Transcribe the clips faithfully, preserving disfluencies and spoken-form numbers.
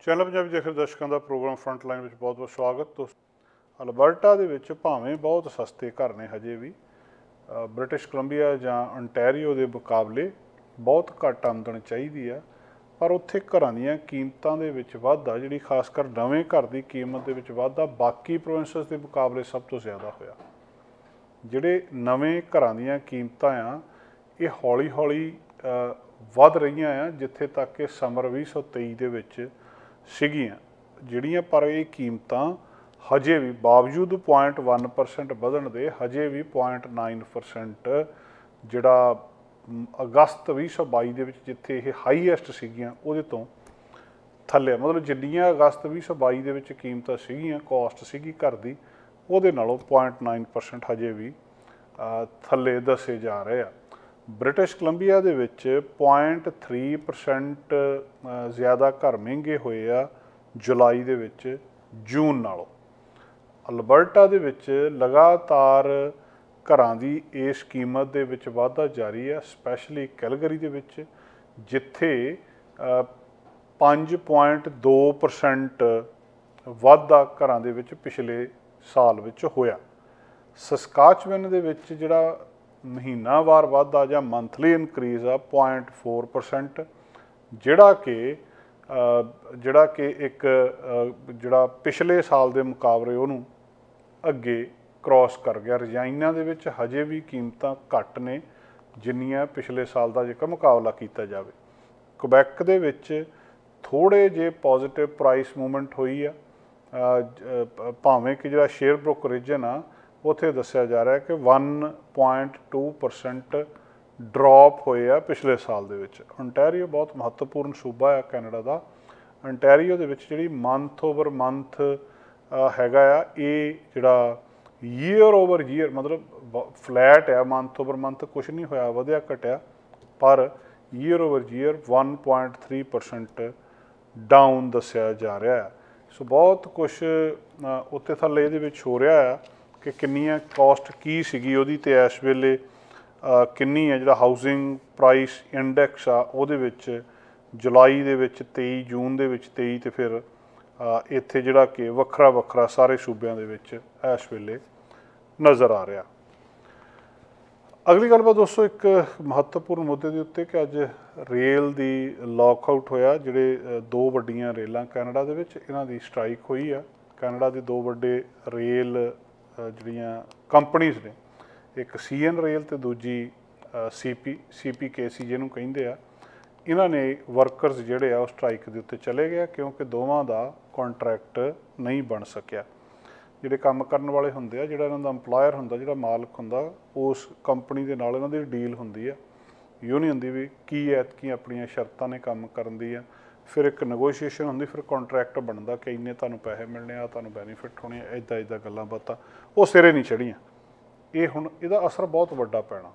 Channel Punjabi ਦੇਖ ਰਹੇ ਦਰਸ਼ਕਾਂ ਦਾ ਪ੍ਰੋਗਰਾਮ ਫਰੰਟ ਲਾਈਨ ਵਿੱਚ ਬਹੁਤ ਬਹੁਤ ਸਵਾਗਤ। ਦੋਸਤੋ, ਅਲਬਰਟਾ ਦੇ ਵਿੱਚ ਭਾਵੇਂ ਬਹੁਤ ਸਸਤੇ ਘਰ ਨੇ, ਹਜੇ ਵੀ ਬ੍ਰਿਟਿਸ਼ ਕੋਲੰਬੀਆ ਜਾਂ ਅੰਟੈਰੀਓ ਦੇ ਮੁਕਾਬਲੇ ਬਹੁਤ ਘੱਟ ਆਮਦਨ ਚਾਹੀਦੀ ਆ, ਪਰ ਉੱਥੇ ਘਰਾਂ ਦੀਆਂ ਕੀਮਤਾਂ ਦੇ ਵਿੱਚ ਵਾਧਾ, ਜਿਹੜੀ ਖਾਸ ਕਰ ਨਵੇਂ ਘਰ ਦੀ ਕੀਮਤ ਦੇ ਵਿੱਚ ਵਾਧਾ ਬਾਕੀ ਪ੍ਰੋਵਿੰਸਸ ਦੇ ਮੁਕਾਬਲੇ ਸਭ ਤੋਂ ਜ਼ਿਆਦਾ ਹੋਇਆ। ਜਿਹੜੇ ਨਵੇਂ ਘਰਾਂ ਦੀਆਂ ਕੀਮਤਾਂ ਆ, ਇਹ ਹੌਲੀ ਹੌਲੀ ਵੱਧ ਰਹੀਆਂ ਆ, ਜਿੱਥੇ ਤੱਕ ਕਿ ਸਮਰ ਵੀਹ ਸੌ ਤੇਈ ਦੇ ਵਿੱਚ ਸੀਗੀਆਂ ਜਿਹੜੀਆਂ, ਪਰ ਇਹ ਕੀਮਤਾਂ ਹਜੇ ਵੀ ਬਾਵਜੂਦ ਪੁਆਇੰਟ ਵਨ ਪਰਸੈਂਟ ਵਧਣ ਦੇ ਹਜੇ ਵੀ ਪੁਆਇੰਟ ਨਾਈਨ ਪਰਸੈਂਟ ਜਿਹੜਾ ਅਗਸਤ ਵੀਹ ਸੌ ਬਾਈ ਦੇ ਵਿੱਚ ਜਿੱਥੇ ਇਹ ਹਾਈਐਸਟ ਸੀਗੀਆਂ ਉਹਦੇ ਤੋਂ ਥੱਲੇ। ਮਤਲਬ ਜਿੰਨੀਆਂ ਅਗਸਤ ਵੀਹ ਸੌ ਬਾਈ ਦੇ ਵਿੱਚ ਕੀਮਤਾਂ ਸੀਗੀਆਂ, ਕੋਸਟ ਸੀਗੀ ਘਰ ਦੀ, ਉਹਦੇ ਨਾਲੋਂ ਪੁਆਇੰਟ ਨਾਈਨ ਪਰਸੈਂਟ ਹਜੇ ਵੀ ਥੱਲੇ ਦੱਸੇ ਜਾ ਰਹੇ ਆ। ਬ੍ਰਿਟਿਸ਼ ਕੋਲੰਬੀਆ ਦੇ ਵਿੱਚ ਪੁਆਇੰਟ ਥ੍ਰੀ ਪਰਸੈਂਟ ਜ਼ਿਆਦਾ ਘਰ ਮਹਿੰਗੇ ਹੋਏ ਆ ਜੁਲਾਈ ਦੇ ਵਿੱਚ ਜੂਨ ਨਾਲੋਂ। ਅਲਬਰਟਾ ਦੇ ਵਿੱਚ ਲਗਾਤਾਰ ਘਰਾਂ ਦੀ ਇਸ ਕੀਮਤ ਦੇ ਵਿੱਚ ਵਾਧਾ ਜਾਰੀ ਆ, ਸਪੈਸ਼ਲੀ ਕੈਲਗਰੀ ਦੇ ਵਿੱਚ, ਜਿੱਥੇ ਪੰਜ ਪੁਆਇੰਟ ਦੋ ਪਰਸੈਂਟ ਵਾਧਾ ਘਰਾਂ ਦੇ ਵਿੱਚ ਪਿਛਲੇ ਸਾਲ ਵਿੱਚ ਹੋਇਆ। ਸਸਕਾਚਵਨ ਦੇ ਵਿੱਚ ਜਿਹੜਾ ਮਹੀਨਾਵਾਰ ਵਾਧਾ ਜਾਂ ਮੰਥਲੀ ਇਨਕਰੀਜ਼ ਆ ਪੁਆਇੰਟ ਫੋਰ ਪਰਸੈਂਟ, ਜਿਹੜਾ ਕਿ ਜਿਹੜਾ ਕਿ ਇੱਕ ਜਿਹੜਾ ਪਿਛਲੇ ਸਾਲ ਦੇ ਮੁਕਾਬਲੇ ਉਹਨੂੰ ਅੱਗੇ ਕ੍ਰੋਸ ਕਰ ਗਿਆ। ਰਜਾਈਨਾਂ ਦੇ ਵਿੱਚ ਹਜੇ ਵੀ ਕੀਮਤਾਂ ਘੱਟ ਨੇ ਜਿੰਨੀਆਂ ਪਿਛਲੇ ਸਾਲ ਦਾ ਜੇਕਰ ਮੁਕਾਬਲਾ ਕੀਤਾ ਜਾਵੇ। ਕੁਬੈਕ ਦੇ ਵਿੱਚ ਥੋੜ੍ਹੇ ਜਿਹੇ ਪੋਜ਼ੀਟਿਵ ਪ੍ਰਾਈਸ ਮੂਵਮੈਂਟ ਹੋਈ ਆ, ਭਾਵੇਂ ਕਿ ਜਿਹੜਾ ਸ਼ੇਅਰ ਬ੍ਰੋਕਰੇਜਨ ਆ ਉੱਥੇ ਦੱਸਿਆ ਜਾ ਰਿਹਾ ਕਿ one point two percent drop ਹੋਏ ਆ ਪਿਛਲੇ ਸਾਲ ਦੇ ਵਿੱਚ। ਅੰਟੈਰੀਓ ਬਹੁਤ ਮਹੱਤਵਪੂਰਨ ਸੂਬਾ ਆ ਕੈਨੇਡਾ ਦਾ। ਅੰਟੈਰੀਓ ਦੇ ਵਿੱਚ ਜਿਹੜੀ ਮੰਥ ਓਵਰ ਮੰਥ ਹੈਗਾ ਆ, ਇਹ ਜਿਹੜਾ ਈਅਰ ਓਵਰ ਈਅਰ ਮਤਲਬ ਫਲੈਟ ਆ, ਮੰਥ ਓਵਰ ਮੰਥ ਕੁਛ ਨਹੀਂ ਹੋਇਆ, ਵਧਿਆ ਘਟਿਆ, ਪਰ year over year one point three percent down ਦੱਸਿਆ ਜਾ ਰਿਹਾ ਹੈ। ਸੋ ਬਹੁਤ ਕੁਛ ਉੱਤੇ ਥੱਲੇ ਇਹਦੇ ਵਿੱਚ ਹੋ ਰਿਹਾ ਆ ਕਿ ਕਿੰਨੀਆਂ ਕੋਸਟ ਕੀ ਸੀਗੀ ਉਹਦੀ, ਅਤੇ ਇਸ ਵੇਲੇ ਕਿੰਨੀ ਹੈ। ਜਿਹੜਾ ਹਾਊਸਿੰਗ ਪ੍ਰਾਈਸ ਇੰਡੈਕਸ ਆ ਉਹਦੇ ਵਿੱਚ ਜੁਲਾਈ ਦੇ ਵਿੱਚ ਤੇਈ, ਜੂਨ ਦੇ ਵਿੱਚ ਤੇਈ, ਅਤੇ ਫਿਰ ਇੱਥੇ ਜਿਹੜਾ ਕਿ ਵੱਖਰਾ ਵੱਖਰਾ ਸਾਰੇ ਸੂਬਿਆਂ ਦੇ ਵਿੱਚ ਇਸ ਵੇਲੇ ਨਜ਼ਰ ਆ ਰਿਹਾ। ਅਗਲੀ ਗੱਲਬਾਤ ਦੋਸਤੋ, ਇੱਕ ਮਹੱਤਵਪੂਰਨ ਮੁੱਦੇ ਦੇ ਉੱਤੇ ਕਿ ਅੱਜ ਰੇਲ ਦੀ ਲੌਕਆਊਟ ਹੋਇਆ। ਜਿਹੜੇ ਦੋ ਵੱਡੀਆਂ ਰੇਲਾਂ ਕੈਨੇਡਾ ਦੇ ਵਿੱਚ, ਇਹਨਾਂ ਦੀ ਸਟ੍ਰਾਈਕ ਹੋਈ ਆ। ਕੈਨੇਡਾ ਦੇ ਦੋ ਵੱਡੇ ਰੇਲ ਜਿਹੜੀਆਂ ਕੰਪਨੀਜ਼ ਨੇ, ਇੱਕ ਸੀ ਐਨ ਰੇਲ ਅਤੇ ਦੂਜੀ ਸੀ ਪੀ ਸੀ ਪੀ ਕੇ ਸੀ ਜਿਹਨੂੰ ਕਹਿੰਦੇ ਆ, ਇਹਨਾਂ ਨੇ ਵਰਕਰਸ ਜਿਹੜੇ ਆ ਉਹ ਸਟ੍ਰਾਈਕ ਦੇ ਉੱਤੇ ਚਲੇ ਗਏ ਕਿਉਂਕਿ ਦੋਵਾਂ ਦਾ ਕੰਟਰੈਕਟ ਨਹੀਂ ਬਣ ਸਕਿਆ। ਜਿਹੜੇ ਕੰਮ ਕਰਨ ਵਾਲੇ ਹੁੰਦੇ ਆ, ਜਿਹੜਾ ਇਹਨਾਂ ਦਾ ਇੰਪਲਾਇਰ ਹੁੰਦਾ, ਜਿਹੜਾ ਮਾਲਕ ਹੁੰਦਾ, ਉਸ ਕੰਪਨੀ ਦੇ ਨਾਲ ਇਹਨਾਂ ਦੀ ਡੀਲ ਹੁੰਦੀ ਆ ਯੂਨੀਅਨ ਦੀ, ਵੀ ਕੀ ਐਤਕੀ ਆਪਣੀਆਂ ਸ਼ਰਤਾਂ ਨੇ ਕੰਮ ਕਰਨ ਦੀ ਆ, ਫਿਰ ਇੱਕ ਨੈਗੋਸ਼ੀਏਸ਼ਨ ਹੁੰਦੀ, ਫਿਰ ਕੰਟਰੈਕਟ ਬਣਦਾ ਕਿ ਇੰਨੇ ਤੁਹਾਨੂੰ ਪੈਸੇ ਮਿਲਣੇ ਆ, ਤੁਹਾਨੂੰ ਬੈਨੀਫਿਟ ਹੋਣੇ ਆ, ਇੱਦਾਂ ਇੱਦਾਂ ਗੱਲਾਂ ਬਾਤਾਂ, ਉਹ ਸਿਰੇ ਨਹੀਂ ਚੜ੍ਹੀਆਂ। ਇਹ ਹੁਣ ਇਹਦਾ ਅਸਰ ਬਹੁਤ ਵੱਡਾ ਪੈਣਾ।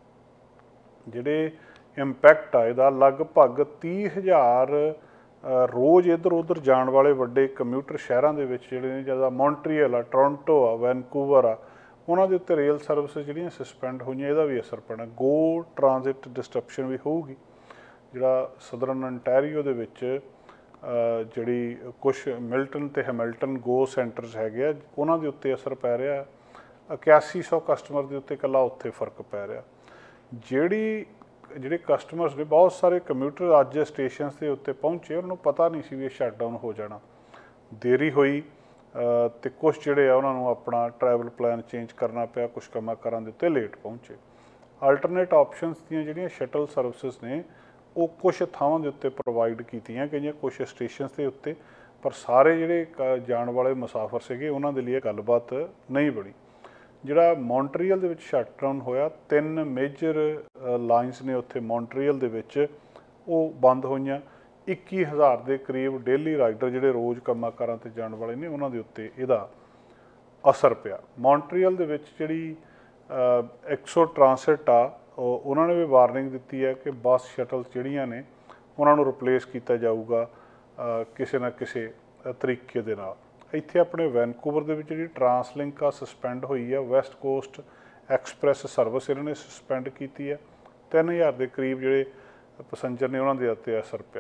ਜਿਹੜੇ ਇੰਪੈਕਟ ਆ ਇਹਦਾ, ਲਗਭਗ ਤੀਹ ਹਜ਼ਾਰ ਰੋਜ਼ ਇੱਧਰ ਉੱਧਰ ਜਾਣ ਵਾਲੇ ਵੱਡੇ ਕੰਮਿਊਟਰ ਸ਼ਹਿਰਾਂ ਦੇ ਵਿੱਚ ਜਿਹੜੇ ਨੇ, ਜਿਆਦਾ ਮੌਂਟਰੀਅਲ ਆ, ਟੋਰੰਟੋ ਆ, ਵੈਨਕੂਵਰ ਆ, ਉਹਨਾਂ ਦੇ ਉੱਤੇ ਰੇਲ ਸਰਵਿਸ ਜਿਹੜੀਆਂ ਸਸਪੈਂਡ ਹੋਈਆਂ, ਇਹਦਾ ਵੀ ਅਸਰ ਪੈਣਾ। ਗੋ ਟਰਾਂਜ਼ਿਟ ਡਿਸਟਰਪਸ਼ਨ ਵੀ ਹੋਊਗੀ। ਜਿਹੜਾ ਸਦਰਨ ਅੰਟੈਰੀਓ ਦੇ ਵਿੱਚ ਜਿਹੜੀ ਕੁਛ ਮਿਲਟਨ ਅਤੇ ਹੈਮਿਲਟਨ ਗੋ ਸੈਂਟਰਸ ਹੈਗੇ ਆ, ਉਹਨਾਂ ਦੇ ਉੱਤੇ ਅਸਰ ਪੈ ਰਿਹਾ। ਇਕਿਆਸੀ ਸੌ ਕਸਟਮਰ ਦੇ ਉੱਤੇ ਇਕੱਲਾ ਉੱਥੇ ਫਰਕ ਪੈ ਰਿਹਾ। ਜਿਹੜੀ ਜਿਹੜੇ ਕਸਟਮਰਸ ਨੇ, ਬਹੁਤ ਸਾਰੇ ਕੰਮਿਊਟਰ ਅੱਜ ਸਟੇਸ਼ਨਸ ਦੇ ਉੱਤੇ ਪਹੁੰਚੇ, ਉਹਨਾਂ ਨੂੰ ਪਤਾ ਨਹੀਂ ਸੀ ਵੀ ਇਹ ਸ਼ਟਡਾਊਨ ਹੋ ਜਾਣਾ, ਦੇਰੀ ਹੋਈ, ਅਤੇ ਕੁਛ ਜਿਹੜੇ ਆ ਉਹਨਾਂ ਨੂੰ ਆਪਣਾ ਟਰੈਵਲ ਪਲਾਨ ਚੇਂਜ ਕਰਨਾ ਪਿਆ, ਕੁਛ ਕੰਮਾਂ ਕਾਰਾਂ ਦੇ ਉੱਤੇ ਲੇਟ ਪਹੁੰਚੇ। ਆਲਟਰਨੇਟ ਆਪਸ਼ਨਸ ਦੀਆਂ ਜਿਹੜੀਆਂ ਸ਼ਟਲ ਸਰਵਿਸਿਜ਼ ਨੇ, ਉਹ ਕੁਛ ਥਾਵਾਂ ਦੇ ਉੱਤੇ ਪ੍ਰੋਵਾਈਡ ਕੀਤੀਆਂ ਗਈਆਂ, ਕੁਛ ਸਟੇਸ਼ਨਸ ਦੇ ਉੱਤੇ, ਪਰ ਸਾਰੇ ਜਿਹੜੇ ਜਾਣ ਵਾਲੇ ਮੁਸਾਫਰ ਸੀਗੇ ਉਹਨਾਂ ਦੇ ਲਈ ਗੱਲਬਾਤ ਨਹੀਂ ਬਣੀ। ਜਿਹੜਾ ਮੌਂਟਰੀਅਲ ਦੇ ਵਿੱਚ ਸ਼ਟਡਾਊਨ ਹੋਇਆ, ਤਿੰਨ ਮੇਜਰ ਲਾਈਨਸ ਨੇ ਉੱਥੇ ਮੌਂਟਰੀਅਲ ਦੇ ਵਿੱਚ, ਉਹ ਬੰਦ ਹੋਈਆਂ। ਇੱਕੀ ਹਜ਼ਾਰ ਦੇ ਕਰੀਬ ਡੇਲੀ ਰਾਈਡਰ ਜਿਹੜੇ ਰੋਜ਼ ਕੰਮਾਂ ਕਾਰਾਂ 'ਤੇ ਜਾਣ ਵਾਲੇ ਨੇ, ਉਹਨਾਂ ਦੇ ਉੱਤੇ ਇਹਦਾ ਅਸਰ ਪਿਆ। ਮੌਂਟਰੀਅਲ ਦੇ ਵਿੱਚ ਜਿਹੜੀ ਐਕਸੋ ਟਰਾਂਸਿਟ ਆ, ਉਹਨਾਂ ਨੇ ਵੀ ਵਾਰਨਿੰਗ ਦਿੱਤੀ ਹੈ ਕਿ ਬੱਸ ਸ਼ਟਲਸ ਜਿਹੜੀਆਂ ਨੇ ਉਹਨਾਂ ਨੂੰ ਰਿਪਲੇਸ ਕੀਤਾ ਜਾਊਗਾ ਕਿਸੇ ਨਾ ਕਿਸੇ ਤਰੀਕੇ ਦੇ ਨਾਲ। ਇੱਥੇ ਆਪਣੇ ਵੈਨਕੂਵਰ ਦੇ ਵਿੱਚ ਜਿਹੜੀ ਟਰਾਂਸਲਿੰਕ ਆ ਸਸਪੈਂਡ ਹੋਈ ਆ, ਵੈਸਟ ਕੋਸਟ ਐਕਸਪ੍ਰੈਸ ਸਰਵਿਸ ਇਹਨਾਂ ਨੇ ਸਸਪੈਂਡ ਕੀਤੀ ਹੈ। ਤਿੰਨ ਹਜ਼ਾਰ ਦੇ ਕਰੀਬ ਜਿਹੜੇ ਪੈਸੰਜਰ ਨੇ ਉਹਨਾਂ ਦੇ ਉੱਤੇ ਅਸਰ ਪਿਆ।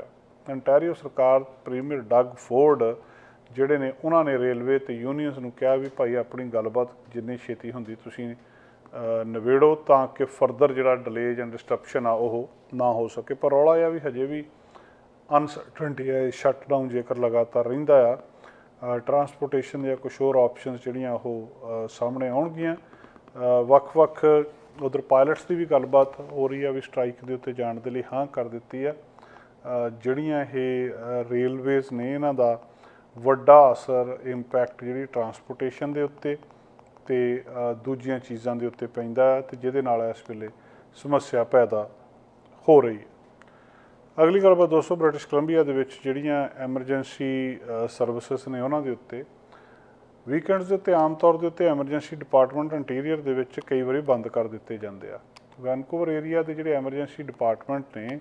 ਅੰਟੈਰੀਓ ਸਰਕਾਰ ਪ੍ਰੀਮੀਅਰ ਡਗ ਫੋਰਡ ਜਿਹੜੇ ਨੇ ਉਹਨਾਂ ਨੇ ਰੇਲਵੇ ਤੇ ਯੂਨੀਅਨਸ ਨੂੰ ਕਿਹਾ ਵੀ ਭਾਈ ਆਪਣੀ ਗੱਲਬਾਤ ਜਿੰਨੀ ਛੇਤੀ ਹੁੰਦੀ ਤੁਸੀਂ ਨਿਬੇੜੋ ਤਾਂ ਕਿ ਫਰਦਰ ਜਿਹੜਾ ਡਿਲੇਜ ਐਂਡ ਡਿਸਟਰਪਸ਼ਨ ਆ ਉਹ ਨਾ ਹੋ ਸਕੇ। ਪਰ ਰੌਲਾ ਇਹ ਵੀ ਹਜੇ ਵੀ ਅਨਸਰਟਨਟੀ ਹੈ, ਸ਼ਟਡਾਊਨ ਜੇਕਰ ਲਗਾਤਾਰ ਰਹਿੰਦਾ ਆ, ਟਰਾਂਸਪੋਰਟੇਸ਼ਨ ਦੀਆਂ ਕੁਛ ਹੋਰ ਆਪਸ਼ਨਸ ਜਿਹੜੀਆਂ ਉਹ ਸਾਹਮਣੇ ਆਉਣਗੀਆਂ। ਵੱਖ ਵੱਖ ਉਧਰ ਪਾਇਲਟਸ ਦੀ ਵੀ ਗੱਲਬਾਤ ਹੋ ਰਹੀ ਆ ਵੀ ਸਟ੍ਰਾਈਕ ਦੇ ਉੱਤੇ ਜਾਣ ਦੇ ਲਈ ਹਾਂ ਕਰ ਦਿੱਤੀ ਆ। ਜਿਹੜੀਆਂ ਇਹ ਰੇਲਵੇਜ਼ ਨੇ ਇਹਨਾਂ ਦਾ ਵੱਡਾ ਅਸਰ ਇੰਪੈਕਟ ਜਿਹੜੀ ਟਰਾਂਸਪੋਰਟੇਸ਼ਨ ਦੇ ਉੱਤੇ ਤੇ ਦੂਜੀਆਂ ਚੀਜ਼ਾਂ ਦੇ ਉੱਤੇ ਪੈਂਦਾ ਹੈ ਤੇ ਜਿਹਦੇ ਨਾਲ ਇਸ ਵੇਲੇ ਸਮੱਸਿਆ ਪੈਦਾ ਹੋ ਰਹੀ ਹੈ। ਅਗਲੀ ਗੱਲਬਾਤ ਦੋਸਤੋ, ਬ੍ਰਿਟਿਸ਼ ਕੋਲੰਬੀਆ ਦੇ ਵਿੱਚ ਜਿਹੜੀਆਂ ਐਮਰਜੈਂਸੀ ਸਰਵਿਸਿਜ਼ ਨੇ ਉਹਨਾਂ ਦੇ ਉੱਤੇ ਵੀਕਐਂਡਸ ਦੇ ਉੱਤੇ ਆਮ ਤੌਰ ਦੇ ਉੱਤੇ ਐਮਰਜੈਂਸੀ ਡਿਪਾਰਟਮੈਂਟ ਇੰਟੀਰੀਅਰ ਦੇ ਵਿੱਚ ਕਈ ਵਾਰੀ ਬੰਦ ਕਰ ਦਿੱਤੇ ਜਾਂਦੇ ਆ। ਵੈਨਕੂਵਰ ਏਰੀਆ ਦੇ ਜਿਹੜੇ ਐਮਰਜੈਂਸੀ ਡਿਪਾਰਟਮੈਂਟ ਨੇ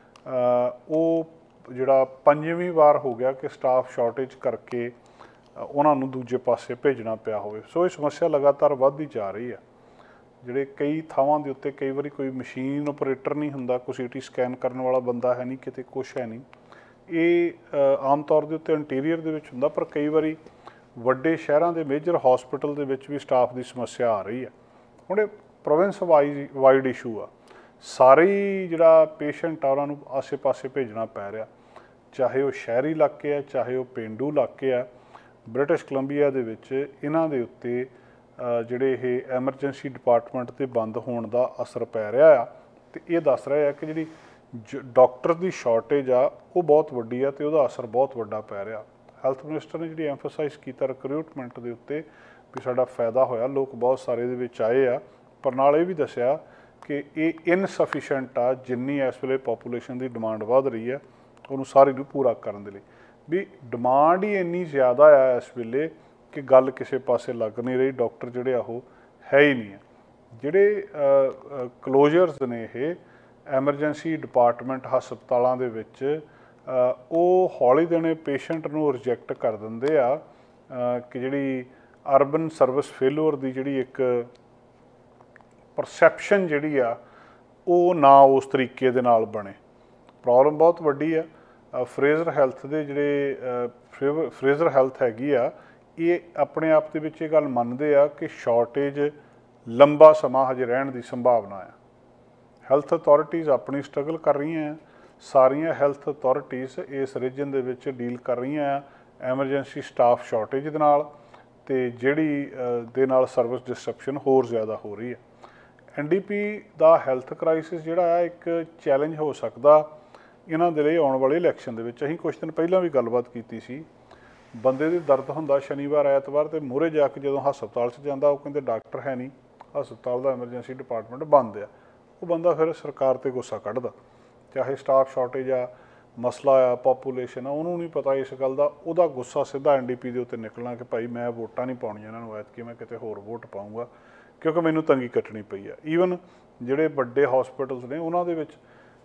ਉਹ ਜਿਹੜਾ ਪੰਜਵੀਂ ਵਾਰ ਹੋ ਗਿਆ ਕਿ ਸਟਾਫ ਸ਼ਾਰਟੇਜ ਕਰਕੇ ਉਹਨਾਂ ਨੂੰ ਦੂਜੇ ਪਾਸੇ ਭੇਜਣਾ ਪਿਆ ਹੋਵੇ। ਸੋ ਇਹ ਸਮੱਸਿਆ ਲਗਾਤਾਰ ਵੱਧਦੀ ਜਾ ਰਹੀ ਹੈ। ਜਿਹੜੇ ਕਈ ਥਾਵਾਂ ਦੇ ਉੱਤੇ ਕਈ ਵਾਰੀ ਕੋਈ ਮਸ਼ੀਨ ਆਪਰੇਟਰ ਨਹੀਂ ਹੁੰਦਾ, ਕੋਈ ਸੀ ਟੀ ਸਕੈਨ ਕਰਨ ਵਾਲਾ ਬੰਦਾ ਹੈ ਨਹੀਂ, ਕਿਤੇ ਕੁਛ ਹੈ ਨਹੀਂ। ਇਹ ਆਮ ਤੌਰ ਦੇ ਉੱਤੇ ਇੰਟੀਰੀਅਰ ਦੇ ਵਿੱਚ ਹੁੰਦਾ, ਪਰ ਕਈ ਵਾਰੀ ਵੱਡੇ ਸ਼ਹਿਰਾਂ ਦੇ ਮੇਜਰ ਹੌਸਪੀਟਲ ਦੇ ਵਿੱਚ ਵੀ ਸਟਾਫ ਦੀ ਸਮੱਸਿਆ ਆ ਰਹੀ ਹੈ। ਹੁਣ ਇਹ ਪ੍ਰੋਵਿੰਸ ਵਾਈਜ਼ ਵਾਈਡ ਇਸ਼ੂ ਆ, ਸਾਰੇ ਹੀ ਜਿਹੜਾ ਪੇਸ਼ੈਂਟ ਆ ਉਹਨਾਂ ਨੂੰ ਆਸੇ ਪਾਸੇ ਭੇਜਣਾ ਪੈ ਰਿਹਾ, ਚਾਹੇ ਉਹ ਸ਼ਹਿਰੀ ਇਲਾਕੇ ਆ ਚਾਹੇ ਉਹ ਪੇਂਡੂ ਇਲਾਕੇ ਆ। ਬ੍ਰਿਟਿਸ਼ ਕੋਲੰਬੀਆ ਦੇ ਵਿੱਚ ਇਹਨਾਂ ਦੇ ਉੱਤੇ ਜਿਹੜੇ ਇਹ ਐਮਰਜੈਂਸੀ ਡਿਪਾਰਟਮੈਂਟ ਦੇ ਬੰਦ ਹੋਣ ਦਾ ਅਸਰ ਪੈ ਰਿਹਾ ਆ। ਅਤੇ ਇਹ ਦੱਸ ਰਿਹਾ ਆ ਕਿ ਜਿਹੜੀ ਜ ਡਾਕਟਰ ਦੀ ਸ਼ਾਰਟੇਜ ਆ ਉਹ ਬਹੁਤ ਵੱਡੀ ਆ ਅਤੇ ਉਹਦਾ ਅਸਰ ਬਹੁਤ ਵੱਡਾ ਪੈ ਰਿਹਾ। ਹੈਲਥ ਮਿਨਿਸਟਰ ਨੇ ਜਿਹੜੀ ਐਮਫਸਾਈਜ਼ ਕੀਤਾ ਰਿਕਰੂਟਮੈਂਟ ਦੇ ਉੱਤੇ ਵੀ ਸਾਡਾ ਫਾਇਦਾ ਹੋਇਆ, ਲੋਕ ਬਹੁਤ ਸਾਰੇ ਇਹਦੇ ਵਿੱਚ ਆਏ ਆ, ਪਰ ਨਾਲ ਇਹ ਵੀ ਦੱਸਿਆ ਕਿ ਇਹ ਇਨਸਫੀਸ਼ੈਂਟ ਆ ਜਿੰਨੀ ਇਸ ਵੇਲੇ ਪਾਪੂਲੇਸ਼ਨ ਦੀ ਡਿਮਾਂਡ ਵੱਧ ਰਹੀ ਹੈ ਉਹਨੂੰ ਸਾਰੀ ਨੂੰ ਪੂਰਾ ਕਰਨ ਦੇ ਲਈ। ਵੀ ਡਿਮਾਂਡ ਹੀ ਇੰਨੀ ਜ਼ਿਆਦਾ ਆ ਇਸ ਵੇਲੇ ਕਿ ਗੱਲ ਕਿਸੇ ਪਾਸੇ ਲੱਗ ਨਹੀਂ ਰਹੀ, ਡਾਕਟਰ ਜਿਹੜੇ ਆ ਉਹ ਹੈ ਹੀ ਨਹੀਂ ਆ। ਜਿਹੜੇ ਕਲੋਜ਼ਰਸ ਨੇ ਇਹ ਐਮਰਜੈਂਸੀ ਡਿਪਾਰਟਮੈਂਟ ਹਸਪਤਾਲਾਂ ਦੇ ਵਿੱਚ ਉਹ ਹੌਲੀ ਦਿਨੇ ਪੇਸ਼ੈਂਟ ਨੂੰ ਰਿਜੈਕਟ ਕਰ ਦਿੰਦੇ ਆ ਕਿ ਜਿਹੜੀ ਅਰਬਨ ਸਰਵਿਸ ਫੇਲੂਅਰ ਦੀ ਜਿਹੜੀ ਇੱਕ ਪਰਸੈਪਸ਼ਨ ਜਿਹੜੀ ਆ ਉਹ ਨਾ ਉਸ ਤਰੀਕੇ ਦੇ ਨਾਲ ਬਣੇ। ਪ੍ਰੋਬਲਮ ਬਹੁਤ ਵੱਡੀ ਆ। ਫਰੇਜ਼ਰ ਹੈਲਥ ਦੇ ਜਿਹੜੇ ਫਰੇਜ਼ਰ ਹੈਲਥ ਹੈਗੀ ਆ ਇਹ ਆਪਣੇ ਆਪ ਦੇ ਵਿੱਚ ਇਹ ਗੱਲ ਮੰਨਦੇ ਆ ਕਿ ਸ਼ਾਰਟੇਜ ਲੰਬਾ ਸਮਾਂ ਹਜੇ ਰਹਿਣ ਦੀ ਸੰਭਾਵਨਾ ਆ। ਹੈਲਥ ਅਥਾਰਟੀਜ਼ ਆਪਣੀ ਸਟਰਗਲ ਕਰ ਰਹੀਆਂ ਆ, ਸਾਰੀਆਂ ਹੈਲਥ ਅਥਾਰਟੀਜ਼ ਇਸ ਰੀਜਨ ਦੇ ਵਿੱਚ ਡੀਲ ਕਰ ਰਹੀਆਂ ਆ ਐਮਰਜੈਂਸੀ ਸਟਾਫ ਸ਼ਾਰਟੇਜ ਦੇ ਨਾਲ, ਅਤੇ ਜਿਹੜੀ ਦੇ ਨਾਲ ਸਰਵਿਸ ਡਿਸਟਰਪਸ਼ਨ ਹੋਰ ਜ਼ਿਆਦਾ ਹੋ ਰਹੀ ਹੈ। ਐਨ ਡੀ ਪੀ ਦਾ ਹੈਲਥ ਕ੍ਰਾਈਸਿਸ ਜਿਹੜਾ ਆ ਇੱਕ ਚੈਲੰਜ ਹੋ ਸਕਦਾ ਇਹਨਾਂ ਦੇ ਲਈ ਆਉਣ ਵਾਲੇ ਇਲੈਕਸ਼ਨ ਦੇ ਵਿੱਚ। ਅਸੀਂ ਕੁਛ ਦਿਨ ਪਹਿਲਾਂ ਵੀ ਗੱਲਬਾਤ ਕੀਤੀ ਸੀ, ਬੰਦੇ ਦੇ ਦਰਦ ਹੁੰਦਾ ਸ਼ਨੀਵਾਰ ਐਤਵਾਰ ਅਤੇ ਮੂਹਰੇ ਜਾ ਕੇ ਜਦੋਂ ਹਸਪਤਾਲ 'ਚ ਜਾਂਦਾ ਉਹ ਕਹਿੰਦੇ ਡਾਕਟਰ ਹੈ ਨਹੀਂ, ਹਸਪਤਾਲ ਦਾ ਐਮਰਜੈਂਸੀ ਡਿਪਾਰਟਮੈਂਟ ਬੰਦ ਆ। ਉਹ ਬੰਦਾ ਫਿਰ ਸਰਕਾਰ 'ਤੇ ਗੁੱਸਾ ਕੱਢਦਾ, ਚਾਹੇ ਸਟਾਫ ਸ਼ਾਰਟੇਜ ਆ, ਮਸਲਾ ਆ, ਪਾਪੂਲੇਸ਼ਨ ਆ, ਉਹਨੂੰ ਨਹੀਂ ਪਤਾ ਇਸ ਗੱਲ ਦਾ। ਉਹਦਾ ਗੁੱਸਾ ਸਿੱਧਾ ਐਨ ਡੀ ਪੀ ਦੇ ਉੱਤੇ ਨਿਕਲਣਾ ਕਿ ਭਾਈ ਮੈਂ ਵੋਟਾਂ ਨਹੀਂ ਪਾਉਣੀਆਂ ਇਹਨਾਂ ਨੂੰ, ਐਤਕੀ ਮੈਂ ਕਿਤੇ ਹੋਰ ਵੋਟ ਪਾਊਂਗਾ ਕਿਉਂਕਿ ਮੈਨੂੰ ਤੰਗੀ ਕੱਟਣੀ ਪਈ ਆ। ਈਵਨ ਜਿਹੜੇ ਵੱਡੇ ਹੌਸਪੀਟਲਸ ਨੇ ਉਹਨਾਂ ਦੇ ਵਿੱਚ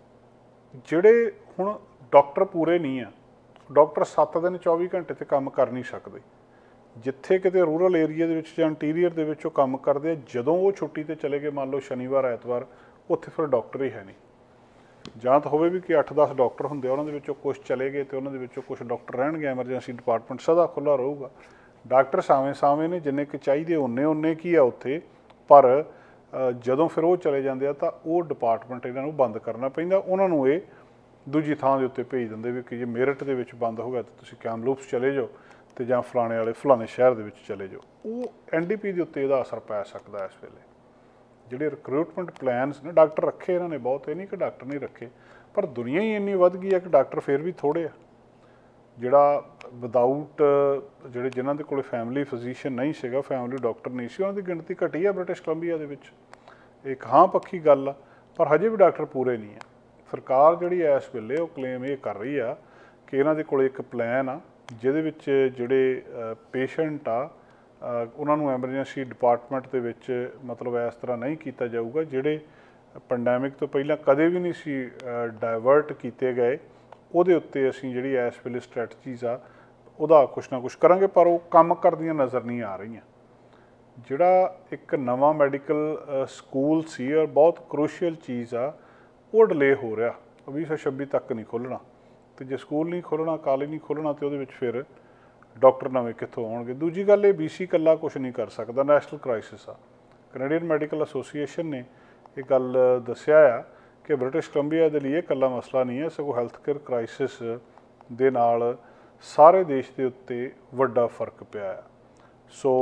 ਜਿਹੜੇ ਹੁਣ ਡਾਕਟਰ ਪੂਰੇ ਨਹੀਂ ਆ, ਡਾਕਟਰ ਸੱਤ ਦਿਨ ਚੌਵੀ ਘੰਟੇ 'ਤੇ ਕੰਮ ਕਰ ਨਹੀਂ ਸਕਦੇ। ਜਿੱਥੇ ਕਿਤੇ ਰੂਰਲ ਏਰੀਆ ਦੇ ਵਿੱਚ ਜਾਂ ਇੰਟੀਰੀਅਰ ਦੇ ਵਿੱਚ ਉਹ ਕੰਮ ਕਰਦੇ ਆ, ਜਦੋਂ ਉਹ ਛੁੱਟੀ 'ਤੇ ਚਲੇ ਗਏ ਮੰਨ ਲਓ ਸ਼ਨੀਵਾਰ ਐਤਵਾਰ, ਉੱਥੇ ਫਿਰ ਡਾਕਟਰ ਹੀ ਹੈ ਨਹੀਂ। ਜਾਂ ਤਾਂ ਹੋਵੇ ਵੀ ਕਿ ਅੱਠ ਦਸ ਡਾਕਟਰ ਹੁੰਦੇ ਆ, ਉਹਨਾਂ ਦੇ ਵਿੱਚੋਂ ਕੁਛ ਚਲੇ ਗਏ ਅਤੇ ਉਹਨਾਂ ਦੇ ਵਿੱਚੋਂ ਕੁਛ ਡਾਕਟਰ ਰਹਿਣਗੇ। ਐਮਰਜੈਂਸੀ ਡਿਪਾਰਟਮੈਂਟ ਸਦਾ ਖੁੱਲ੍ਹਾ ਰਹੂਗਾ। ਡਾਕਟਰ ਸਾਵੇਂ ਸਾਵੇਂ ਨੇ ਜਿੰਨੇ ਕੁ ਚਾਹੀਦੇ ਉਨੇ ਉਨੇ ਕੀ ਆ ਉੱਥੇ, ਪਰ ਜਦੋਂ ਫਿਰ ਉਹ ਚਲੇ ਜਾਂਦੇ ਆ ਤਾਂ ਉਹ ਡਿਪਾਰਟਮੈਂਟ ਇਹਨਾਂ ਨੂੰ ਬੰਦ ਕਰਨਾ ਪੈਂਦਾ। ਉਹਨਾਂ ਨੂੰ ਇਹ ਦੂਜੀ ਥਾਂ ਦੇ ਉੱਤੇ ਭੇਜ ਦਿੰਦੇ ਵੀ ਕਿ ਜੇ ਮੇਰਠ ਦੇ ਵਿੱਚ ਬੰਦ ਹੋ ਗਿਆ ਤਾਂ ਤੁਸੀਂ ਕੈਮਲੂਪਸ ਚਲੇ ਜਾਓ ਅਤੇ ਜਾਂ ਫਲਾਣੇ ਵਾਲੇ ਫਲਾਣੇ ਸ਼ਹਿਰ ਦੇ ਵਿੱਚ ਚਲੇ ਜਾਓ। ਉਹ ਐਨ ਡੀ ਪੀ ਦੇ ਉੱਤੇ ਇਹਦਾ ਅਸਰ ਪੈ ਸਕਦਾ ਇਸ ਵੇਲੇ। ਜਿਹੜੇ ਰਿਕਰੂਟਮੈਂਟ ਪਲਾਨਸ ਨੇ ਡਾਕਟਰ ਰੱਖੇ ਇਹਨਾਂ ਨੇ ਬਹੁਤ, ਇਹ ਨਹੀਂ ਕਿ ਡਾਕਟਰ ਨਹੀਂ ਰੱਖੇ, ਪਰ ਦੁਨੀਆ ਹੀ ਇੰਨੀ ਵੱਧ ਗਈ ਹੈ ਕਿ ਡਾਕਟਰ ਫਿਰ ਵੀ ਥੋੜ੍ਹੇ ਆ। ਜਿਹੜਾ ਵਿਦਾਊਟ ਜਿਹੜੇ ਜਿਨ੍ਹਾਂ ਦੇ ਕੋਲ ਫੈਮਿਲੀ ਫਿਜ਼ੀਸ਼ੀਅਨ ਨਹੀਂ ਸੀਗਾ, ਫੈਮਿਲੀ ਡਾਕਟਰ ਨਹੀਂ ਸੀ, ਉਹਨਾਂ ਦੀ ਗਿਣਤੀ ਘਟੀ ਆ ਬ੍ਰਿਟਿਸ਼ ਕੋਲੰਬੀਆ ਦੇ ਵਿੱਚ। ਇੱਕ ਹਾਂ ਪੱਖੀ ਗੱਲ ਆ, ਪਰ ਹਜੇ ਵੀ ਡਾਕਟਰ ਪੂਰੇ ਨਹੀਂ ਆ। ਸਰਕਾਰ ਜਿਹੜੀ ਇਸ ਵੇਲੇ ਉਹ ਕਲੇਮ ਇਹ ਕਰ ਰਹੀ ਆ ਕਿ ਇਹਨਾਂ ਦੇ ਕੋਲ ਇੱਕ ਪਲਾਨ ਆ ਜਿਹਦੇ ਵਿੱਚ ਜਿਹੜੇ ਪੇਸ਼ੈਂਟ ਆ ਉਹਨਾਂ ਨੂੰ ਐਮਰਜੈਂਸੀ ਡਿਪਾਰਟਮੈਂਟ ਦੇ ਵਿੱਚ ਮਤਲਬ ਇਸ ਤਰ੍ਹਾਂ ਨਹੀਂ ਕੀਤਾ ਜਾਊਗਾ, ਜਿਹੜੇ ਪੈਂਡੈਮਿਕ ਤੋਂ ਪਹਿਲਾਂ ਕਦੇ ਵੀ ਨਹੀਂ ਸੀ ਡਾਇਵਰਟ ਕੀਤੇ ਗਏ। ਉਹਦੇ ਉੱਤੇ ਅਸੀਂ ਜਿਹੜੀ ਇਸ ਵੇਲੇ ਸਟ੍ਰੈਟਜੀਜ਼ ਆ ਉਹਦਾ ਕੁਛ ਨਾ ਕੁਛ ਕਰਾਂਗੇ, ਪਰ ਉਹ ਕੰਮ ਕਰਦੀਆਂ ਨਜ਼ਰ ਨਹੀਂ ਆ ਰਹੀਆਂ। ਜਿਹੜਾ ਇੱਕ ਨਵਾਂ ਮੈਡੀਕਲ ਸਕੂਲ ਸੀ ਔਰ ਬਹੁਤ ਕਰੂਸ਼ੀਅਲ ਚੀਜ਼ ਆ, ਉਹ ਡਿਲੇ ਹੋ ਰਿਹਾ, ਵੀਹ ਸੌ ਛੱਬੀ ਤੱਕ ਨਹੀਂ ਖੋਲ੍ਹਣਾ। तो जे स्कूल नहीं खोलना, कॉलेज नहीं खोलना, तो वो फिर डॉक्टर नवें कितों आउणगे। दूजी गल ये बी सी कल्ला कुछ नहीं कर सकता, नैशनल क्राइसिस आ। कैनेडियन मैडिकल एसोसीएशन ने एक गल दस्सिया आ कि ब्रिटिश कोलंबिया के लिए कल्ला मसला नहीं है, सगों हैल्थ केयर क्राइसिस दे नाल सारे देश के उत्ते वड्डा फर्क पिया है। सो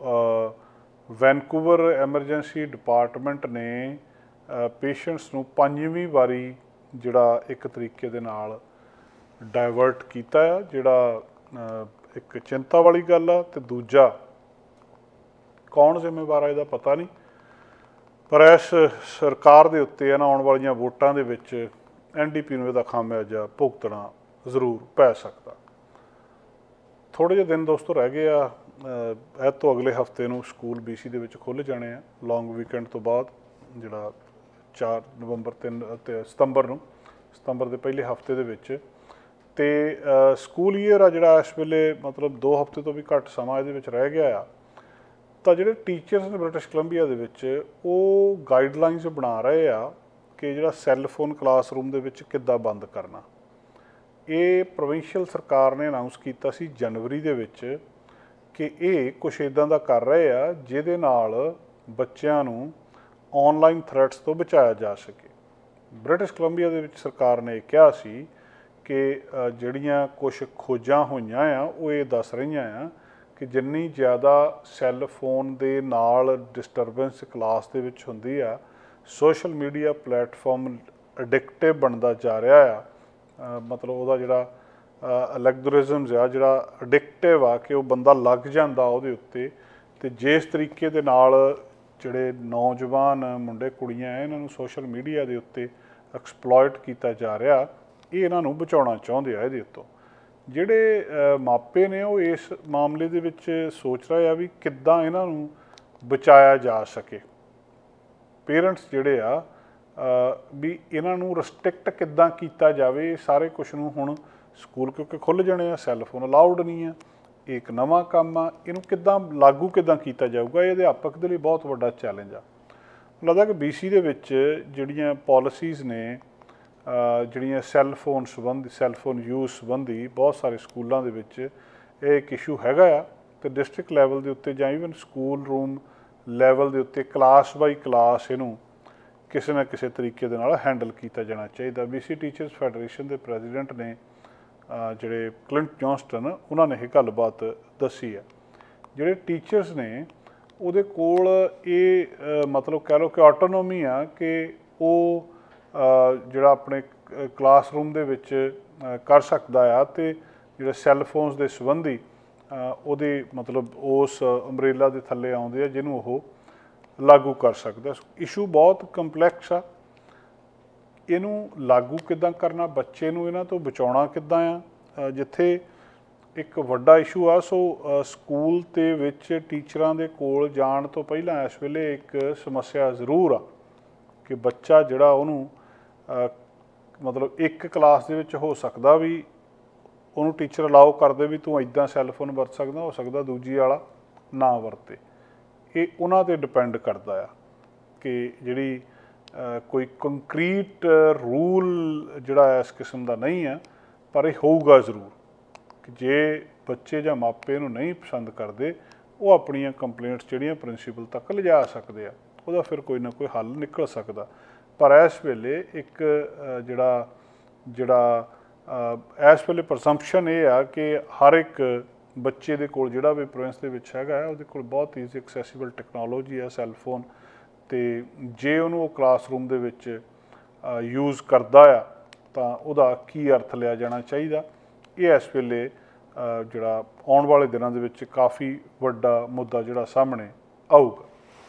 वैनकूवर एमरजेंसी डिपार्टमेंट ने पेशेंट्स नूं पंजवीं वारी जिहड़ा एक तरीके दे नाल डाइवर्ट कीता है, जिहड़ा एक चिंता वाली गल आ। ते दूजा कौन जिम्मेवार है, इहदा पता नहीं, पर इस सरकार दे उत्ते ना आउण वालीआं वोटां दे विच एन डी पी नूं इहदा खामियाजा भुगतना जरूर पै सकदा। थोड़े जे दिन दोस्तों रह गए आ, ਇਹ ਤੋਂ अगले हफ्ते ਨੂੰ ਸਕੂਲ बी सी ਦੇ ਵਿੱਚ ਖੁੱਲ੍ਹ ਜਾਣੇ ਆ ਲੌਂਗ ਵੀਕਐਂਡ ਤੋਂ ਬਾਅਦ, ਜਿਹੜਾ ਚਾਰ ਨਵੰਬਰ ਤਿੰਨ ਅਤੇ ਸਤੰਬਰ ਨੂੰ, ਸਤੰਬਰ ਦੇ ਪਹਿਲੇ ਹਫਤੇ ਦੇ ਵਿੱਚ। ਅਤੇ ਸਕੂਲ ਈਅਰ ਆ ਜਿਹੜਾ ਇਸ ਵੇਲੇ ਮਤਲਬ ਦੋ ਹਫ਼ਤੇ ਤੋਂ ਵੀ ਘੱਟ ਸਮਾਂ ਇਹਦੇ ਵਿੱਚ ਰਹਿ ਗਿਆ ਆ। ਤਾਂ ਜਿਹੜੇ ਟੀਚਰਸ ਨੇ ਬ੍ਰਿਟਿਸ਼ ਕੋਲੰਬੀਆ ਦੇ ਵਿੱਚ ਉਹ ਗਾਈਡਲਾਈਨਸ ਬਣਾ ਰਹੇ ਆ ਕਿ ਜਿਹੜਾ ਸੈੱਲ ਫੋਨ ਕਲਾਸਰੂਮ ਦੇ ਵਿੱਚ ਕਿੱਦਾਂ ਬੰਦ ਕਰਨਾ। ਇਹ ਪ੍ਰੋਵਿੰਸ਼ੀਅਲ ਸਰਕਾਰ ਨੇ ਅਨਾਊਂਸ ਕੀਤਾ ਸੀ ਜਨਵਰੀ ਦੇ ਵਿੱਚ ਕਿ ਇਹ ਕੁਛ ਇੱਦਾਂ ਦਾ ਕਰ ਰਹੇ ਆ ਜਿਹਦੇ ਨਾਲ ਬੱਚਿਆਂ ਨੂੰ ਔਨਲਾਈਨ ਥ੍ਰੈਟਸ ਤੋਂ ਬਚਾਇਆ ਜਾ ਸਕੇ। ਬ੍ਰਿਟਿਸ਼ ਕੋਲੰਬੀਆ ਦੇ ਵਿੱਚ ਸਰਕਾਰ ਨੇ ਕਿਹਾ ਸੀ ਕਿ ਜਿਹੜੀਆਂ ਕੁਛ ਖੋਜਾਂ ਹੋਈਆਂ ਆ ਉਹ ਇਹ ਦੱਸ ਰਹੀਆਂ ਆ ਕਿ ਜਿੰਨੀ ਜ਼ਿਆਦਾ ਸੈੱਲ ਫੋਨ ਦੇ ਨਾਲ ਡਿਸਟਰਬੈਂਸ ਕਲਾਸ ਦੇ ਵਿੱਚ ਹੁੰਦੀ ਆ, ਸੋਸ਼ਲ ਮੀਡੀਆ ਪਲੇਟਫਾਰਮ ਅਡਿਕਟਿਵ ਬਣਦਾ ਜਾ ਰਿਹਾ ਆ। ਮਤਲਬ ਉਹਦਾ ਜਿਹੜਾ ਅਲੈਗੋਰਿਜ਼ਮਸ ਆ, ਜਿਹੜਾ ਅਡਿਕਟਿਵ ਆ ਕਿ ਉਹ ਬੰਦਾ ਲੱਗ ਜਾਂਦਾ ਉਹਦੇ ਉੱਤੇ। ਅਤੇ ਜਿਸ ਤਰੀਕੇ ਦੇ ਨਾਲ ਜਿਹੜੇ ਨੌਜਵਾਨ ਮੁੰਡੇ ਕੁੜੀਆਂ ਇਹਨਾਂ ਨੂੰ ਸੋਸ਼ਲ ਮੀਡੀਆ ਦੇ ਉੱਤੇ ਐਕਸਪਲੋਇਟ ਕੀਤਾ ਜਾ ਰਿਹਾ, ਇਹ ਇਹਨਾਂ ਨੂੰ ਬਚਾਉਣਾ ਚਾਹੁੰਦੇ ਆ ਇਹਦੇ ਉੱਤੋਂ। ਜਿਹੜੇ ਮਾਪੇ ਨੇ ਉਹ ਇਸ ਮਾਮਲੇ ਦੇ ਵਿੱਚ ਸੋਚ ਰਹੇ ਆ ਵੀ ਕਿੱਦਾਂ ਇਹਨਾਂ ਨੂੰ ਬਚਾਇਆ ਜਾ ਸਕੇ। ਪੇਰੈਂਟਸ ਜਿਹੜੇ ਆ ਵੀ ਇਹਨਾਂ ਨੂੰ ਰਿਸਟ੍ਰਿਕਟ ਕਿੱਦਾਂ ਕੀਤਾ ਜਾਵੇ। ਸਾਰੇ ਕੁਛ ਨੂੰ ਹੁਣ ਸਕੂਲ ਕਿਉਂਕਿ ਖੁੱਲ੍ਹ ਜਾਣੇ ਆ, ਸੈੱਲ ਫੋਨ ਅਲਾਊਡ ਨਹੀਂ ਆ, ਇਹ ਇੱਕ ਨਵਾਂ ਕੰਮ ਆ, ਇਹਨੂੰ ਕਿੱਦਾਂ ਲਾਗੂ ਕਿੱਦਾਂ ਕੀਤਾ ਜਾਊਗਾ, ਇਹ ਅਧਿਆਪਕ ਦੇ ਲਈ ਬਹੁਤ ਵੱਡਾ ਚੈਲੰਜ ਆ। ਲੱਗਦਾ ਕਿ ਬੀ ਸੀ ਦੇ ਵਿੱਚ ਜਿਹੜੀਆਂ ਪੋਲਿਸੀਜ਼ ਨੇ, ਜਿਹੜੀਆਂ ਸੈੱਲ ਫੋਨ ਸੰਬੰਧੀ ਸੈੱਲ ਫੋਨ ਯੂਜ਼ ਸੰਬੰਧੀ ਬਹੁਤ ਸਾਰੇ ਸਕੂਲਾਂ ਦੇ ਵਿੱਚ ਇਹ ਇੱਕ ਇਸ਼ੂ ਹੈਗਾ ਆ। ਅਤੇ ਡਿਸਟ੍ਰਿਕਟ ਲੈਵਲ ਦੇ ਉੱਤੇ ਜਾਂ ਈਵਨ ਸਕੂਲ ਰੂਮ ਲੈਵਲ ਦੇ ਉੱਤੇ ਕਲਾਸ ਬਾਈ ਕਲਾਸ ਇਹਨੂੰ ਕਿਸੇ ਨਾ ਕਿਸੇ ਤਰੀਕੇ ਦੇ ਨਾਲ ਹੈਂਡਲ ਕੀਤਾ ਜਾਣਾ ਚਾਹੀਦਾ। ਬੀ ਸੀ ਟੀਚਰਸ ਫੈਡਰੇਸ਼ਨ ਦੇ ਪ੍ਰੈਜ਼ੀਡੈਂਟ ਨੇ ਜਿਹੜੇ ਕਲਿੰਟ ਜੌਨਸਟਨ, ਉਹਨਾਂ ਨੇ ਇਹ ਗੱਲਬਾਤ ਦੱਸੀ ਹੈ। ਜਿਹੜੇ ਟੀਚਰਸ ਨੇ ਉਹਦੇ ਕੋਲ ਇਹ ਮਤਲਬ ਕਹਿ ਲਓ ਕਿ ਆਟੋਨੋਮੀ ਆ ਕਿ ਉਹ ਜਿਹੜਾ ਆਪਣੇ ਕਲਾਸਰੂਮ ਦੇ ਵਿੱਚ ਕਰ ਸਕਦਾ ਆ। ਅਤੇ ਜਿਹੜੇ ਸੈੱਲ ਫੋਨਸ ਦੇ ਸੰਬੰਧੀ ਉਹਦੇ ਮਤਲਬ ਉਸ ਅੰਬਰੇਲਾ ਦੇ ਥੱਲੇ ਆਉਂਦੇ ਆ ਜਿਹਨੂੰ ਉਹ ਲਾਗੂ ਕਰ ਸਕਦਾ। ਇਸ਼ੂ ਬਹੁਤ ਕੰਪਲੈਕਸ ਆ, ਇਹਨੂੰ ਲਾਗੂ ਕਿੱਦਾਂ ਕਰਨਾ, ਬੱਚੇ ਨੂੰ ਇਹਨਾਂ ਤੋਂ ਬਚਾਉਣਾ ਕਿੱਦਾਂ ਆ। ਜਿੱਥੇ ਇੱਕ ਵੱਡਾ ਇਸ਼ੂ ਆ, ਸੋ ਸਕੂਲ ਦੇ ਵਿੱਚ ਟੀਚਰਾਂ ਦੇ ਕੋਲ ਜਾਣ ਤੋਂ ਪਹਿਲਾਂ ਇਸ ਵੇਲੇ ਇੱਕ ਸਮੱਸਿਆ ਜ਼ਰੂਰ ਆ ਕਿ ਬੱਚਾ ਜਿਹੜਾ ਉਹਨੂੰ ਮਤਲਬ ਇੱਕ ਕਲਾਸ ਦੇ ਵਿੱਚ ਹੋ ਸਕਦਾ ਵੀ ਉਹਨੂੰ ਟੀਚਰ ਅਲਾਓ ਕਰਦੇ ਵੀ ਤੂੰ ਇੱਦਾਂ ਸੈੱਲ ਫੋਨ ਵਰਤ ਸਕਦਾ, ਹੋ ਸਕਦਾ ਦੂਜੀ ਵਾਲਾ ਨਾ ਵਰਤੇ। ਇਹ ਉਹਨਾਂ 'ਤੇ ਡਿਪੈਂਡ ਕਰਦਾ ਆ ਕਿ ਜਿਹੜੀ ਕੋਈ ਕੰਕਰੀਟ ਰੂਲ ਜਿਹੜਾ ਇਸ ਕਿਸਮ ਦਾ ਨਹੀਂ ਆ, ਪਰ ਇਹ ਹੋਊਗਾ ਜ਼ਰੂਰ ਕਿ ਜੇ ਬੱਚੇ ਜਾਂ ਮਾਪੇ ਨੂੰ ਨਹੀਂ ਪਸੰਦ ਕਰਦੇ ਉਹ ਆਪਣੀਆਂ ਕੰਪਲੇਂਟਸ ਜਿਹੜੀਆਂ ਪ੍ਰਿੰਸੀਪਲ ਤੱਕ ਲਿਜਾ ਸਕਦੇ ਆ, ਉਹਦਾ ਫਿਰ ਕੋਈ ਨਾ ਕੋਈ ਹੱਲ ਨਿਕਲ ਸਕਦਾ। ਪਰ ਇਸ ਵੇਲੇ ਇੱਕ ਜਿਹੜਾ ਜਿਹੜਾ ਇਸ ਵੇਲੇ ਪ੍ਰਸੰਪਸ਼ਨ ਇਹ ਆ ਕਿ ਹਰ ਇੱਕ ਬੱਚੇ ਦੇ ਕੋਲ ਜਿਹੜਾ ਵੀ ਪ੍ਰੋਵਿੰਸ ਦੇ ਵਿੱਚ ਹੈਗਾ ਉਹਦੇ ਕੋਲ ਬਹੁਤ ਈਜ਼ੀ ਐਕਸੈਸੀਬਲ ਟੈਕਨੋਲੋਜੀ ਹੈ, ਸੈੱਲ ਫੋਨ। ਅਤੇ ਜੇ ਉਹਨੂੰ ਉਹ ਕਲਾਸਰੂਮ ਦੇ ਵਿੱਚ ਯੂਜ਼ ਕਰਦਾ ਆ ਤਾਂ ਉਹਦਾ ਕੀ ਅਰਥ ਲਿਆ ਜਾਣਾ ਚਾਹੀਦਾ। ਇਹ ਇਸ ਵੇਲੇ ਜਿਹੜਾ ਆਉਣ ਵਾਲੇ ਦਿਨਾਂ ਦੇ ਵਿੱਚ ਕਾਫੀ ਵੱਡਾ ਮੁੱਦਾ ਜਿਹੜਾ ਸਾਹਮਣੇ ਆਊਗਾ।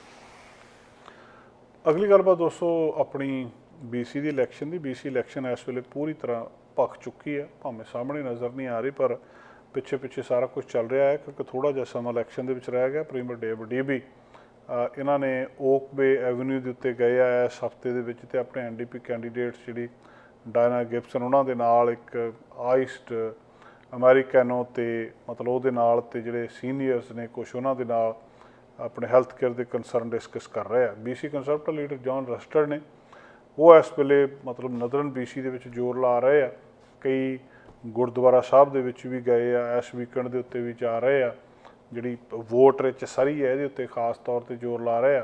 ਅਗਲੀ ਗੱਲਬਾਤ ਦੋਸਤੋ ਆਪਣੀ ਬੀ ਸੀ ਦੀ ਇਲੈਕਸ਼ਨ ਦੀ। ਬੀ ਸੀ ਇਲੈਕਸ਼ਨ ਇਸ ਵੇਲੇ ਪੂਰੀ ਤਰ੍ਹਾਂ ਭਖ ਚੁੱਕੀ ਹੈ, ਭਾਵੇਂ ਸਾਹਮਣੇ ਨਜ਼ਰ ਨਹੀਂ ਆ ਰਹੀ ਪਰ ਪਿੱਛੇ ਪਿੱਛੇ ਸਾਰਾ ਕੁਝ ਚੱਲ ਰਿਹਾ ਹੈ ਕਿਉਂਕਿ ਥੋੜ੍ਹਾ ਜਿਹਾ ਸਮਾਂ ਇਲੈਕਸ਼ਨ ਦੇ ਵਿੱਚ ਰਹਿ ਗਿਆ। ਪ੍ਰੀਮੀਅਰ ਡੇਵਿਡ ਡੀਬੀ ਇਹਨਾਂ ਨੇ ਓਕ ਬੇ ਐਵਨਿਊ ਦੇ ਉੱਤੇ ਗਏ ਆ ਇਸ ਹਫ਼ਤੇ ਦੇ ਵਿੱਚ ਅਤੇ ਆਪਣੇ ਐਨ ਡੀ ਪੀ ਕੈਂਡੀਡੇਟਸ ਜਿਹੜੀ ਡਾਇਨਾ ਗਿਬਸਨ ਉਹਨਾਂ ਦੇ ਨਾਲ ਇੱਕ ਆਈਸਟ ਅਮੈਰੀਕੈਨੋ ਅਤੇ ਮਤਲਬ ਉਹਦੇ ਨਾਲ ਅਤੇ ਜਿਹੜੇ ਸੀਨੀਅਰਸ ਨੇ ਕੁਛ ਉਹਨਾਂ ਦੇ ਨਾਲ ਆਪਣੇ ਹੈਲਥ ਕੇਅਰ ਦੇ ਕੰਸਰਨ ਡਿਸਕਸ ਕਰ ਰਹੇ ਆ। B C conservative leader John Rustad ਨੇ ਉਹ ਇਸ ਵੇਲੇ ਮਤਲਬ ਨਦਰਨ ਬੀ ਸੀ ਦੇ ਵਿੱਚ ਜ਼ੋਰ ਲਾ ਰਹੇ ਆ। ਕਈ ਗੁਰਦੁਆਰਾ ਸਾਹਿਬ ਦੇ ਵਿੱਚ ਵੀ ਗਏ ਆ, ਇਸ ਵੀਕਐਂਡ ਦੇ ਉੱਤੇ ਵੀ ਜਾ ਰਹੇ ਆ। ਜਿਹੜੀ ਵੋਟ ਰਿਚ ਸਰੀ ਹੈ ਇਹਦੇ ਉੱਤੇ ਖਾਸ ਤੌਰ 'ਤੇ ਜ਼ੋਰ ਲਾ ਰਹੇ ਆ।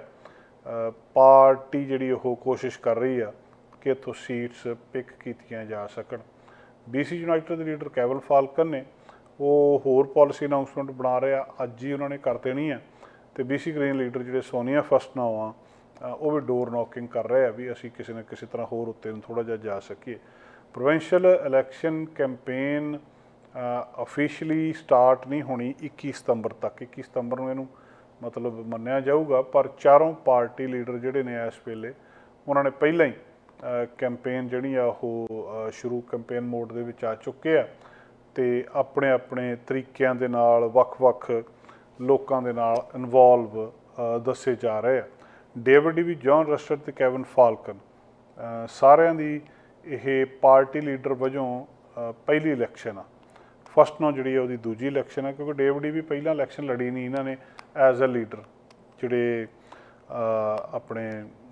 ਪਾਰਟੀ ਜਿਹੜੀ ਉਹ ਕੋਸ਼ਿਸ਼ ਕਰ ਰਹੀ ਆ ਕਿ ਇੱਥੋਂ ਸੀਟਸ ਪਿਕ ਕੀਤੀਆਂ ਜਾ ਸਕਣ। ਬੀ ਸੀ ਯੂਨਾਈਟਿਡ ਦੇ ਲੀਡਰ ਕੈਵਨ ਫਾਲਕਨ ਨੇ ਉਹ ਹੋਰ ਪੋਲਿਸੀ ਅਨਾਊਂਸਮੈਂਟ ਬਣਾ ਰਹੇ ਆ, ਅੱਜ ਹੀ ਉਹਨਾਂ ਨੇ ਕਰ ਦੇਣੀ ਆ। ਅਤੇ ਬੀ ਸੀ ਗ੍ਰੀਨ ਲੀਡਰ ਜਿਹੜੇ ਸੋਨੀਆ ਫਸਟਨੋ ਆ ਉਹ ਵੀ ਡੋਰ ਨੋਕਿੰਗ ਕਰ ਰਹੇ ਆ ਵੀ ਅਸੀਂ ਕਿਸੇ ਨਾ ਕਿਸੇ ਤਰ੍ਹਾਂ ਹੋਰ ਉੱਤੇ ਨੂੰ ਥੋੜ੍ਹਾ ਜਿਹਾ ਜਾ ਸਕੀਏ। Provincial election campaign officially start ਨਹੀਂ ਹੋਣੀ ਇੱਕੀ ਸਤੰਬਰ ਤੱਕ, ਇੱਕੀ ਸਤੰਬਰ ਨੂੰ ਇਹਨੂੰ ਮਤਲਬ ਮੰਨਿਆ ਜਾਊਗਾ। ਪਰ ਚਾਰੋਂ ਪਾਰਟੀ ਲੀਡਰ ਜਿਹੜੇ ਨੇ ਇਸ ਵੇਲੇ ਉਹਨਾਂ ਨੇ ਪਹਿਲਾਂ ਹੀ ਕੈਂਪੇਨ ਜਿਹੜੀ ਆ ਉਹ ਸ਼ੁਰੂ ਕੈਂਪੇਨ ਮੋਡ ਦੇ ਵਿੱਚ ਆ ਚੁੱਕੇ ਆ ਅਤੇ ਆਪਣੇ ਆਪਣੇ ਤਰੀਕਿਆਂ ਦੇ ਨਾਲ ਵੱਖ-ਵੱਖ ਲੋਕਾਂ ਦੇ ਨਾਲ ਇਨਵੋਲਵ ਦੱਸੇ ਜਾ ਰਹੇ ਆ। ਡੇਵਿਡ ਵੀ, ਜੌਨ ਰਸਟਰ ਅਤੇ ਕੈਵਨ ਫਾਲਕਨ ਸਾਰਿਆਂ ਦੀ ਇਹ ਪਾਰਟੀ ਲੀਡਰ ਵਜੋਂ ਪਹਿਲੀ ਇਲੈਕਸ਼ਨ ਆ। ਫਸਟਨੋ ਜਿਹੜੀ ਆ ਉਹਦੀ ਦੂਜੀ ਇਲੈਕਸ਼ਨ ਆ, ਕਿਉਂਕਿ ਡੇਵਿਡ ਵੀ ਪਹਿਲਾਂ ਇਲੈਕਸ਼ਨ ਲੜੀ ਨਹੀਂ ਇਹਨਾਂ ਨੇ ਐਜ਼ ਅ ਲੀਡਰ। ਜਿਹੜੇ ਆਪਣੇ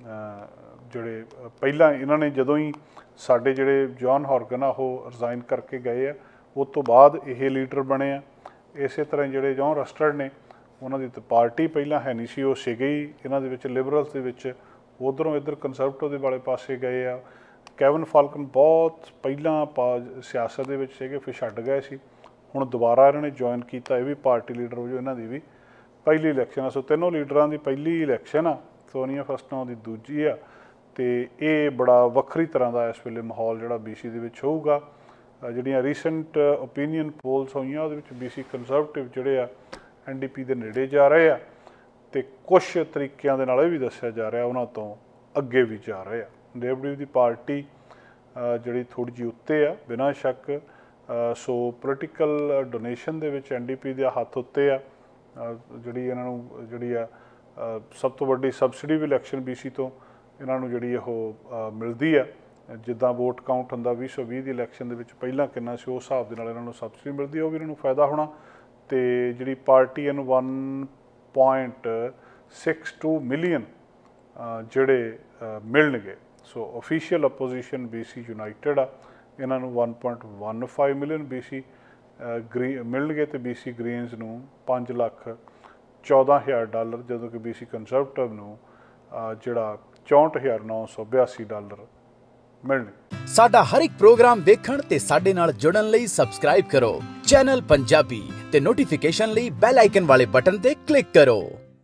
ਜਿਹੜੇ ਪਹਿਲਾਂ ਇਹਨਾਂ ਨੇ ਜਦੋਂ ਹੀ ਸਾਡੇ ਜਿਹੜੇ ਜੌਨ ਹੌਰਗਨ ਆ ਉਹ ਰਿਜ਼ਾਈਨ ਕਰਕੇ ਗਏ ਆ, ਉਸ ਤੋਂ ਬਾਅਦ ਇਹ ਲੀਡਰ ਬਣੇ ਆ। ਇਸੇ ਤਰ੍ਹਾਂ ਜਿਹੜੇ ਜੌਨ ਰਸਟਰਡ ਨੇ ਉਹਨਾਂ ਦੀ ਤਾਂ ਪਾਰਟੀ ਪਹਿਲਾਂ ਹੈ ਨਹੀਂ ਸੀ, ਉਹ ਸੀਗੇ ਹੀ ਇਹਨਾਂ ਦੇ ਵਿੱਚ ਲਿਬਰਲਸ ਦੇ ਵਿੱਚ, ਉੱਧਰੋਂ ਇੱਧਰ ਕੰਸਰਵੇਟਿਵ ਦੇ ਵਾਲੇ ਪਾਸੇ ਗਏ ਆ। ਕੈਵਨ ਫਾਲਕਨ ਬਹੁਤ ਪਹਿਲਾਂ ਪਾ ਸਿਆਸਤ ਦੇ ਵਿੱਚ ਸੀਗੇ, ਫਿਰ ਛੱਡ ਗਏ ਸੀ, ਹੁਣ ਦੁਬਾਰਾ ਇਹਨਾਂ ਨੇ ਜੁਆਇਨ ਕੀਤਾ। ਇਹ ਵੀ ਪਾਰਟੀ ਲੀਡਰ ਵਜੋਂ ਇਹਨਾਂ ਦੀ ਵੀ ਪਹਿਲੀ ਇਲੈਕਸ਼ਨ ਆ। ਸੋ ਤਿੰਨੋਂ ਲੀਡਰਾਂ ਦੀ ਪਹਿਲੀ ਇਲੈਕਸ਼ਨ ਆ, ਸੋਨੀਆ ਫਸਟਨੋ ਦੀ ਦੂਜੀ ਆ। ਅਤੇ ਇਹ ਬੜਾ ਵੱਖਰੀ ਤਰ੍ਹਾਂ ਦਾ ਇਸ ਵੇਲੇ ਮਾਹੌਲ ਜਿਹੜਾ ਬੀ ਸੀ ਦੇ ਵਿੱਚ ਹੋਊਗਾ। ਜਿਹੜੀਆਂ ਰੀਸੈਂਟ ਓਪੀਨੀਅਨ ਪੋਲਸ ਹੋਈਆਂ ਉਹਦੇ ਵਿੱਚ ਬੀ ਸੀ ਕੰਸਰਵੇਟਿਵ ਜਿਹੜੇ ਆ ਐਨ ਡੀ ਪੀ ਦੇ ਨੇੜੇ ਜਾ ਰਹੇ ਆ ਅਤੇ ਕੁਛ ਤਰੀਕਿਆਂ ਦੇ ਨਾਲ ਇਹ ਵੀ ਦੱਸਿਆ ਜਾ ਰਿਹਾ ਉਹਨਾਂ ਤੋਂ ਅੱਗੇ ਵੀ ਜਾ ਰਹੇ ਆ। ਡੇਵਿਡ ਦੀ ਪਾਰਟੀ ਜਿਹੜੀ ਥੋੜ੍ਹੀ ਜਿਹੀ ਉੱਤੇ ਆ ਬਿਨਾਂ ਸ਼ੱਕ। ਸੋ ਪੋਲੀਟੀਕਲ ਡੋਨੇਸ਼ਨ ਦੇ ਵਿੱਚ ਐਨ ਡੀ ਪੀ ਦਾ ਹੱਥ ਉੱਤੇ ਆ। ਜਿਹੜੀ ਇਹਨਾਂ ਨੂੰ ਜਿਹੜੀ ਆ ਸਭ ਤੋਂ ਵੱਡੀ ਸਬਸਿਡੀ ਵੀ ਇਲੈਕਸ਼ਨ ਬੀ ਸੀ ਤੋਂ ਇਹਨਾਂ ਨੂੰ ਜਿਹੜੀ ਉਹ ਮਿਲਦੀ ਆ। ਜਿੱਦਾਂ ਵੋਟ ਕਾਊਂਟ ਹੁੰਦਾ ਵੀਹ ਸੌ ਵੀਹ ਦੀ ਇਲੈਕਸ਼ਨ ਦੇ ਵਿੱਚ ਪਹਿਲਾਂ ਕਿੰਨਾ ਸੀ, ਉਸ ਹਿਸਾਬ ਦੇ ਨਾਲ ਇਹਨਾਂ ਨੂੰ ਸਬਸਿਡੀ ਮਿਲਦੀ ਆ, ਉਹ ਵੀ ਇਹਨਾਂ ਨੂੰ ਫਾਇਦਾ ਹੋਣਾ। ਅਤੇ ਜਿਹੜੀ ਪਾਰਟੀ ਇਹਨੂੰ one point six two million ਜਿਹੜੇ ਮਿਲਣਗੇ। So official opposition B C United ਆ, ਇਹਨਾਂ ਨੂੰ one point one five million B C green ਮਿਲਣਗੇ ਅਤੇ ਬੀ ਸੀ ਗ੍ਰੀਨਸ ਨੂੰ ਪੰਜ ਲੱਖ ਚੌਦਾਂ ਹਜ਼ਾਰ ਡਾਲਰ, ਜਦੋਂ ਕਿ ਬੀ ਸੀ ਕੰਸਰਵੇਟਿਵ ਨੂੰ ਜਿਹੜਾ ਚੌਂਹਠ ਹਜ਼ਾਰ ਨੌ ਸੌ ਬਿਆਸੀ ਡਾਲਰ ਮਿਲਣਗੇ। ਸਾਡਾ ਹਰ ਇੱਕ ਪ੍ਰੋਗਰਾਮ ਦੇਖਣ ਤੇ ਸਾਡੇ ਨਾਲ ਜੁੜਨ ਲਈ ਸਬਸਕ੍ਰਾਈਬ ਕਰੋ ਚੈਨਲ ਪੰਜਾਬੀ ਤੇ ਨੋਟੀਫਿਕੇਸ਼ਨ ਲਈ ਬੈਲ ਆਈਕਨ ਵਾਲੇ ਬਟਨ ਤੇ ਕਲਿੱਕ ਕਰੋ।